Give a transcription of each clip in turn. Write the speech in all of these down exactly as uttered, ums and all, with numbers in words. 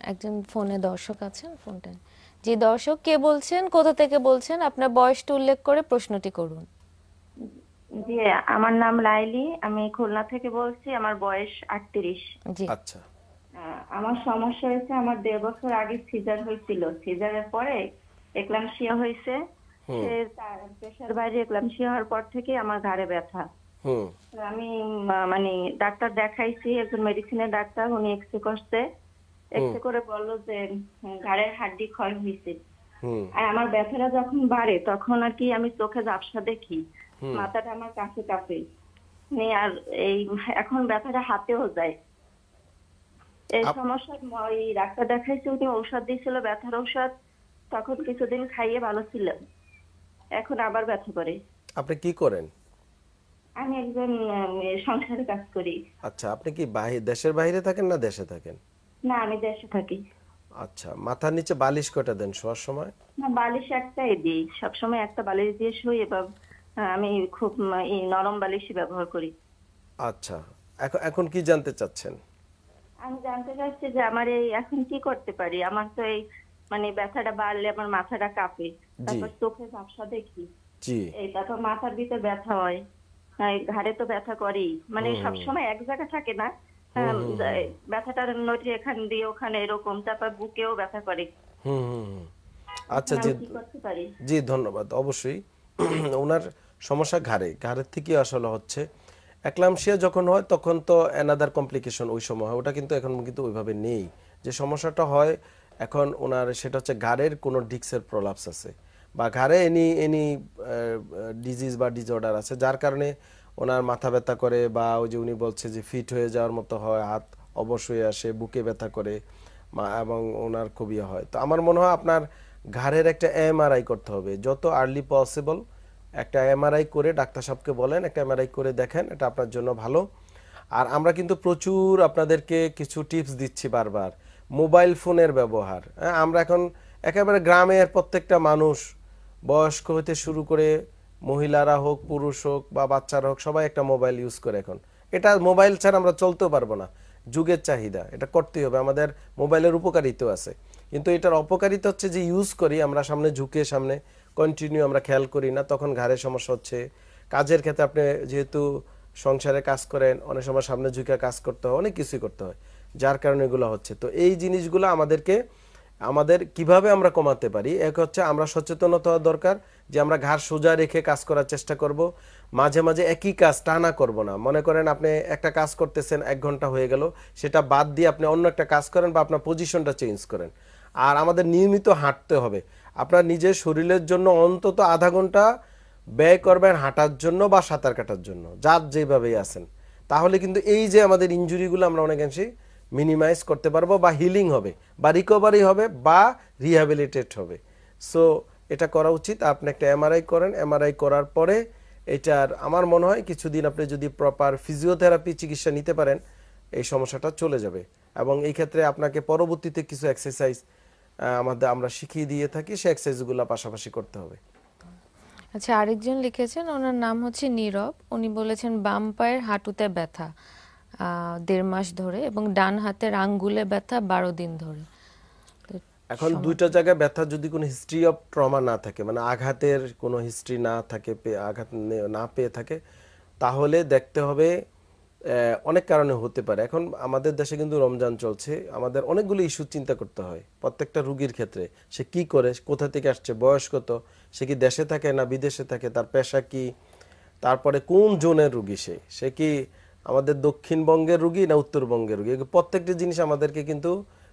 একজন ফোনে দর্শক আছেন, ফোনটা। জি দর্শক, কে বলছেন, কোথা থেকে বলছেন, আপনার বয়সটা উল্লেখ করে প্রশ্নটি করুন। জি, আমার নাম লাইলি, আমি খুলনা থেকে বলছি, আমার বয়স আটত্রিশ। জি আচ্ছা আহ, আমার সমস্যা হয়েছে, আমার দেড় বছর আগে সিজার হয়েছিল। সিজারের পরে এক্লামশিয়া হয়েছে। সে তার প্রেশার বাইরে এক্লামশিয়া হওয়ার পর থেকে আমার ঘাড়ে ব্যথা। হুম তো আমি আহ, মানে ডাক্তার দেখাইছি, একজন মেডিসিনের ডাক্তার, উনি এক্সরে করছে। এক্সরে করে বললো যে উম, ঘাড়ের হাড্ডি ক্ষয় হয়েছে। হুম আর আমার ব্যথাটা যখন বাড়ে তখন আর কি আমি চোখে ঝাপসা দেখি, মাথাটা আমার কাছে কাঁপে। মানে আর এই এখন ব্যথাটা হাতেও যায়। এই আপ- সমস্যা ওই ডাক্তার দেখাইছি, উনি ঔষধ দিয়েছিল, ব্যথার ঔষধ। তখন কিছুদিন খাইয়ে ভালো ছিল, এখন আবার ব্যথা করে। আপনি কি করেন? আমি একজন আহ, সংসারে কাজ করি। আচ্ছা, আপনি কি বাহির দেশের বাইরে থাকেন না দেশে থাকেন? না, আমি দেশে থাকি। আচ্ছা, মাথার নিচে বালিশ কয়টা দেন শোয়ার সময়? না, বালিশ একটাই দিই, সবসময় একটা বালিশ দিয়ে শুই, এবং আহ, আমি খুব উম, এই নরম বালিশই ব্যবহার করি। আচ্ছা, এখন এখন কি জানতে চাচ্ছেন? আমি জানতে চাচ্ছি যে আমার এই এখন কি করতে পারি। আমার তো এই মানে ব্যথাটা বাড়লে আমার মাথাটা কাঁপে, জি তারপর চোখে ঝাপসা দেখি, জি এই তারপর মাথার ভিতর ব্যথা হয়, এই ঘাড়ে তো ব্যথা করেই, মানে সবসময় এক জায়গা থাকে না। আম, যা- ব্যথাটা নড়ে এখান দিয়ে ওখানে এরকম, তারপর বুকেও ব্যথা করে। হুম হুম হুম। আচ্ছা, এখন জি আমি কি করতে পারি? জি ধন্যবাদ। অবশ্যই ওনার সমস্যা ঘাড়ে, ঘাড়ের থেকে আসলে হচ্ছে। অ্যাক্লামশিয়া যখন হয় তখন তো অ্যানাদার কমপ্লিকেশন ওই সময় হয়, ওটা কিন্তু এখন কিন্তু ওইভাবে নেই। যে সমস্যাটা হয় এখন ওনার, সেটা হচ্ছে ঘাড়ের কোনো ডিস্কের প্রলাপস আছে, বা ঘাড়ে এনি এনি ডিজিজ বা ডিসঅর্ডার আছে, যার কারণে ওনার মাথা ব্যথা করে, বা ওই যে উনি বলছে যে ফিট হয়ে যাওয়ার মতো হয়, হাত অবশ হয়ে আসে, বুকে ব্যথা করে, মা এবং ওনার খুবই হয়। তো আমার মনে হয় আপনার ঘাড়ের একটা এমআরআই করতে হবে যত আর্লি পসিবল। একটা এমআরআই করে ডাক্তার সাহেবকে বলেন, একটা এমআরআই করে দেখেন, এটা আপনার জন্য ভালো। আর আমরা কিন্তু প্রচুর আপনাদেরকে কিছু টিপস দিচ্ছি বারবার। মোবাইল ফোনের ব্যবহার, হ্যাঁ, আমরা এখন একেবারে গ্রামের প্রত্যেকটা মানুষ, বয়স্ক হতে শুরু করে মহিলারা হোক, পুরুষ হোক বা বাচ্চারা হোক, সবাই একটা মোবাইল ইউজ করে এখন। এটা মোবাইল ছাড়া আমরা চলতেও পারবো না, যুগের চাহিদা, এটা করতেই হবে। আমাদের মোবাইলের উপকারিতাও আছে, কিন্তু এটার অপকারিতা হচ্ছে যে ইউজ করি আমরা সামনে ঝুঁকে, সামনে কন্টিনিউ আমরা খেয়াল করি না, তখন ঘাড়ে সমস্যা হচ্ছে। কাজের ক্ষেত্রে আপনি যেহেতু সংসারে কাজ করেন, অনেক সময় সামনে ঝুঁকে কাজ করতে হয়, অনেক কিছুই করতে হয়, যার কারণে এগুলো হচ্ছে। তো এই জিনিসগুলো আমাদেরকে, আমাদের কিভাবে আমরা কমাতে পারি, এক হচ্ছে আমরা সচেতনতা হওয়া দরকার যে আমরা ঘাড় সোজা রেখে কাজ করার চেষ্টা করব। মাঝে মাঝে একই কাজ টানা করব না। মনে করেন আপনি একটা কাজ করতেছেন, এক ঘন্টা হয়ে গেল, সেটা বাদ দিয়ে আপনি অন্য একটা কাজ করেন, বা আপনার পজিশনটা চেঞ্জ করেন। আর আমাদের নিয়মিত হাঁটতে হবে। আপনার নিজের শরীরের জন্য অন্তত আধা ঘন্টা ব্যয় করবেন হাঁটার জন্য বা সাঁতার কাটার জন্য, যার যেভাবেই আছেন। তাহলে কিন্তু এই যে আমাদের ইনজুরিগুলো আমরা অনেকাংশেই মিনিমাইজ করতে পারবো, বা হিলিং হবে, বা রিকভারি হবে, বা রিহ্যাবিলিটেট হবে। সো এটা করা উচিত। আপনি একটা এমআরআই করেন, এমআরআই করার পরে এটার আমার মনে হয় কিছুদিন আপনি যদি প্রপার ফিজিওথেরাপি চিকিৎসা নিতে পারেন, এই সমস্যাটা চলে যাবে। এবং এই ক্ষেত্রে আপনাকে পরবর্তীতে কিছু এক্সারসাইজ আমাদের আমরা শিখিয়ে দিয়ে থাকি, সেই এক্সারসাইজগুলো পাশাপাশি করতে হবে। আচ্ছা, আরেকজন লিখেছেন, ওনার নাম হচ্ছে নীরব। উনি বলেছেন বাম পায়ের হাঁটুতে ব্যথা আহ, দেড় মাস ধরে, এবং ডান হাতের আঙ্গুলে ব্যথা বারো দিন ধরে। তো এখন দুইটা সমস্যা- জায়গায় ব্যথা যদি কোনো হিস্ট্রি অফ ট্রমা না থাকে, মানে আঘাতের কোনো হিস্ট্রি না থাকে, পে- আঘাত নে- না পেয়ে থাকে, তাহলে দেখতে হবে আহ, অনেক কারণে হতে পারে। এখন আমাদের দেশে কিন্তু রমজান চলছে, আমাদের অনেকগুলো ইস্যু চিন্তা করতে হয় প্রত্যেকটা রুগীর ক্ষেত্রে। সে কি করে, কোথা থেকে আসছে, বয়স কত, সে কি দেশে থাকে না বিদেশে থাকে, তার পেশা কি, তারপরে কোন জোনের রুগী, সে সে কি আমাদের দক্ষিণবঙ্গের রুগী না উত্তরবঙ্গের রুগী। প্রত্যেকটা জিনিস আমাদেরকে কিন্তু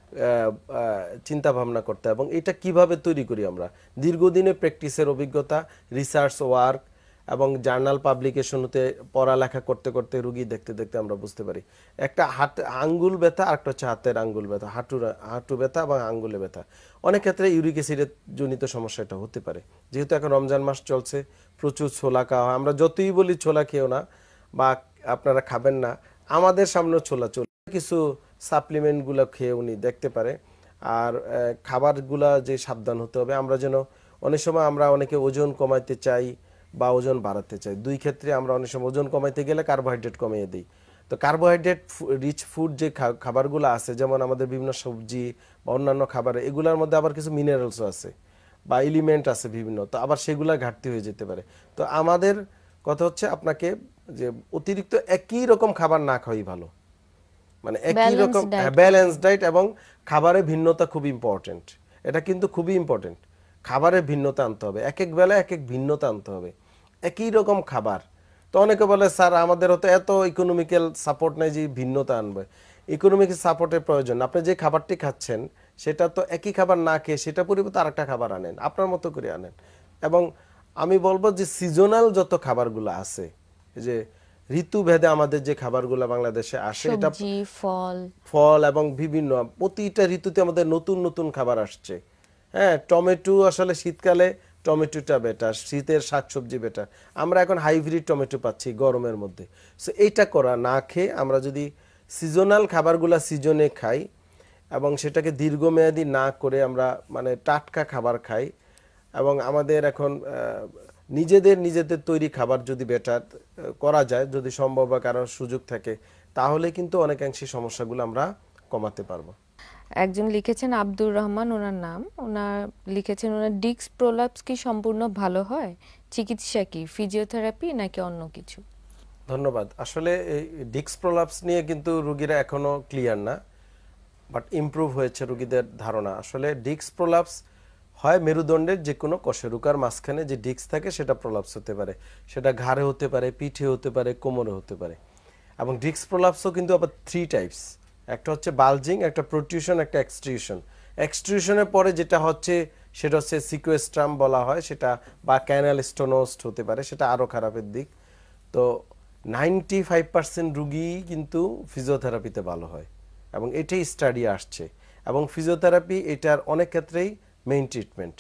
চিন্তা ভাবনা করতে হয়। এবং এটা কিভাবে তৈরি করি আমরা, দীর্ঘদিনের প্র্যাকটিসের অভিজ্ঞতা, রিসার্চ ওয়ার্ক এবং জার্নাল পাবলিকেশন হতে পড়ালেখা করতে করতে, রুগী দেখতে দেখতে আমরা বুঝতে পারি। একটা হাত আঙ্গুল ব্যথা আর একটা হচ্ছে হাতের আঙ্গুল ব্যথা, হাঁটুর হাঁটু ব্যথা এবং আঙ্গুলে ব্যথা। অনেক ক্ষেত্রে ইউরিক অ্যাসিডের জনিত সমস্যাটা হতে পারে। যেহেতু এখন রমজান মাস চলছে, প্রচুর ছোলা খাওয়া হয়, আমরা যতই বলি ছোলা খেও না বা আপনারা খাবেন না, আমাদের সামনে ছোলা চলে, কিছু সাপ্লিমেন্টগুলো খেয়ে উনি দেখতে পারে। আর খাবারগুলা যে সাবধান হতে হবে, আমরা যেন, অনেক সময় আমরা অনেকে ওজন কমাইতে চাই বা ওজন বাড়াতে চাই, দুই ক্ষেত্রে আমরা অনেক সময় ওজন কমাইতে গেলে কার্বোহাইড্রেট কমিয়ে দিই, তো কার্বোহাইড্রেট রিচ ফুড যে খাবারগুলো আছে, যেমন আমাদের বিভিন্ন সবজি বা অন্যান্য খাবার, এগুলোর মধ্যে আবার কিছু মিনারেলসও আছে বা এলিমেন্ট আছে বিভিন্ন, তো আবার সেগুলা ঘাটতি হয়ে যেতে পারে। তো আমাদের কথা হচ্ছে আপনাকে যে অতিরিক্ত একই রকম খাবার না খাওয়াই ভালো, মানে একই রকম ব্যালেন্স ডায়েট, এবং খাবারের ভিন্নতা খুব ইম্পর্টেন্ট। এটা কিন্তু খুবই ইম্পর্টেন্ট, খাবারের ভিন্নতা আনতে হবে, এক এক বেলা এক এক ভিন্নতা আনতে হবে। একই রকম খাবার, তো অনেকে বলে স্যার আমাদের হয়তো এত ইকোনমিক্যাল সাপোর্ট নেই যে ভিন্নতা আনবে। ইকোনমিক্যাল সাপোর্টের প্রয়োজন, আপনি যে খাবারটি খাচ্ছেন সেটা তো একই খাবার না খেয়ে সেটা পরিবর্তে আরেকটা খাবার আনেন, আপনার মতো করে আনেন। এবং আমি বলবো যে সিজনাল যত খাবারগুলো আছে, যে ঋতুভেদে আমাদের যে খাবারগুলো বাংলাদেশে আসে, এটা ফল ফল এবং বিভিন্ন প্রতিটা ঋতুতে আমাদের নতুন নতুন খাবার আসছে। হ্যাঁ, টমেটো আসলে শীতকালে টমেটোটা বেটার, শীতের শাকসবজি বেটার। আমরা এখন হাইব্রিড টমেটো পাচ্ছি গরমের মধ্যে। সো এইটা করা না খেয়ে আমরা যদি সিজনাল খাবারগুলো সিজনে খাই এবং সেটাকে দীর্ঘমেয়াদী না করে আমরা মানে টাটকা খাবার খাই, এবং আমাদের এখন নিজেদের নিজেদের তৈরি খাবার যদি বেটার করা যায়, যদি সম্ভব বা কারোর সুযোগ থাকে, তাহলে কিন্তু অনেকাংশে সমস্যাগুলো আমরা কমাতে পারবো। একজন লিখেছেন আব্দুর রহমান, ওনার নাম, ওনার লিখেছেন ওনার ডিস্ক প্রোলাপস কি সম্পূর্ণ ভালো হয়? চিকিৎসা কি, ফিজিওথেরাপি নাকি অন্য কিছু? ধন্যবাদ। আসলে এই ডিস্ক প্রোলাপস নিয়ে কিন্তু রোগীরা এখনো ক্লিয়ার না, বাট ইমপ্রুভ হয়েছে রোগীদের ধারণা। আসলে ডিস্ক প্রোলাপস হয় মেরুদণ্ডের যে কোনো কশেরুকার মাঝখানে যে ডিস্ক থাকে সেটা প্রোলাপস হতে পারে, সেটা ঘাড়ে হতে পারে, পিঠে হতে পারে, কোমরে হতে পারে। এবং ডিস্ক প্রোলাপসও কিন্তু আবার থ্রি টাইপস, একটা হচ্ছে বালজিং, একটা প্রোটিউশন, একটা এক্সট্রিউশন। এক্সট্রিউশনের পরে যেটা হচ্ছে সেটা হচ্ছে সিকোয়েস্ট্রাম বলা হয়, সেটা বা ক্যানাল স্টোনোস্ট হতে পারে, সেটা আরও খারাপের দিক। তো নাইনটি ফাইভ পার্সেন্ট রুগী কিন্তু ফিজিওথেরাপিতে ভালো হয়, এবং এটাই স্টাডি আসছে। এবং ফিজিওথেরাপি এটার অনেক ক্ষেত্রেই মেইন ট্রিটমেন্ট।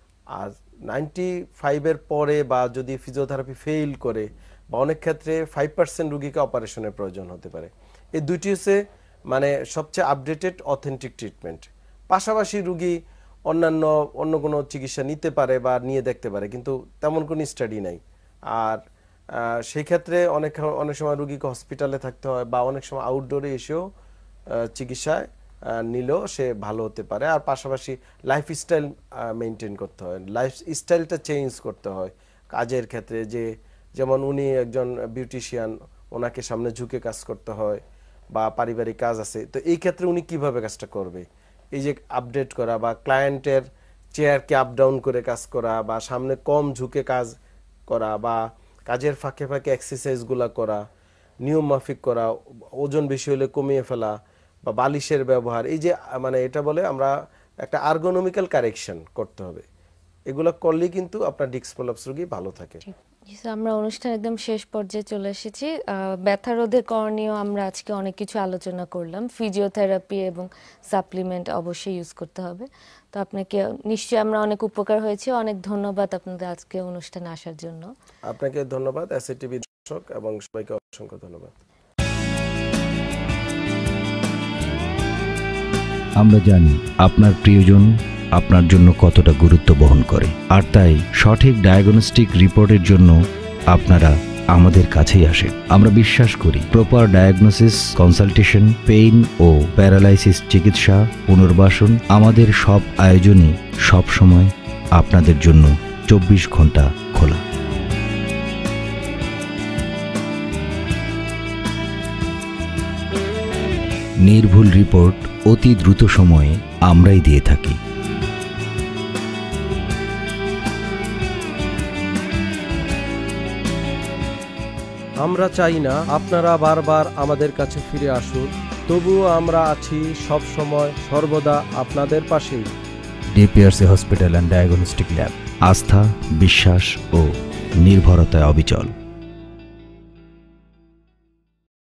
আর নাইনটি ফাইভের পরে বা যদি ফিজিওথেরাপি ফেইল করে, বা অনেক ক্ষেত্রে ফাইভ পার্সেন্ট রুগীকে অপারেশনের প্রয়োজন হতে পারে। এই দুইটি হচ্ছে মানে সবচেয়ে আপডেটেড অথেন্টিক ট্রিটমেন্ট। পাশাপাশি রুগী অন্যান্য অন্য কোনো চিকিৎসা নিতে পারে বা নিয়ে দেখতে পারে, কিন্তু তেমন কোনো স্টাডি নাই। আর সেই ক্ষেত্রে অনেক অনেক সময় রুগীকে হসপিটালে থাকতে হয়, বা অনেক সময় আউটডোরে এসেও চিকিৎসায় নিলেও সে ভালো হতে পারে। আর পাশাপাশি লাইফস্টাইল মেনটেন করতে হয়, লাইফ স্টাইলটা চেঞ্জ করতে হয় কাজের ক্ষেত্রে। যে যেমন উনি একজন বিউটিশিয়ান, ওনাকে সামনে ঝুঁকে কাজ করতে হয়, বা পারিবারিক কাজ আছে, তো এই ক্ষেত্রে উনি কিভাবে কাজটা করবে, এই যে আপডেট করা, বা ক্লায়েন্টের চেয়ারকে আপ ডাউন করে কাজ করা, বা সামনে কম ঝুঁকে কাজ করা, বা কাজের ফাঁকে ফাঁকে এক্সারসাইজগুলো করা, নিয়ম মাফিক করা, ওজন বেশি হলে কমিয়ে ফেলা, বা বালিশের ব্যবহার, এই যে মানে এটা বলে আমরা একটা আর্গোনমিক্যাল কারেকশন করতে হবে। এগুলো করলেই কিন্তু আপনার ডিস্ক প্রোলাপস রোগী ভালো থাকে। আমরা অনুষ্ঠান একদম শেষ পর্যায়ে চলে এসেছি। ব্যথা রোধে করণীয় আমরা আজকে অনেক কিছু আলোচনা করলাম। ফিজিওথেরাপি এবং সাপ্লিমেন্ট অবশ্যই ইউজ করতে হবে। তো আপনাকে নিশ্চয়ই আমরা অনেক উপকার হয়েছে। অনেক ধন্যবাদ আপনাদের আজকে অনুষ্ঠানে আসার জন্য। আপনাকে ধন্যবাদ, এসএটিভি দর্শক এবং সবাইকে অসংখ্য ধন্যবাদ। আমরা জানি আপনার প্রিয়জন আপনার জন্য কতটা গুরুত্ব বহন করে, আর তাই সঠিক ডায়াগনস্টিক রিপোর্টের জন্য আপনারা আমাদের কাছেই আসেন। আমরা বিশ্বাস করি প্রপার ডায়াগনোসিস, কনসালটেশন, পেইন ও প্যারালাইসিস চিকিৎসা, পুনর্বাসন, আমাদের সব আয়োজনই সবসময় আপনাদের জন্য চব্বিশ ঘন্টা খোলা। নির্ভুল রিপোর্ট অতি দ্রুত সময়ে আমরাই দিয়ে থাকি। আমরা চাই না আপনারা বারবার আমাদের কাছে ফিরে আসুন, তবুও আমরা আছি সব সময় সর্বদা আপনাদের পাশেই। DPRC hospital and diagnostic lab, আস্থা, বিশ্বাস ও নির্ভরতায় অবিচল।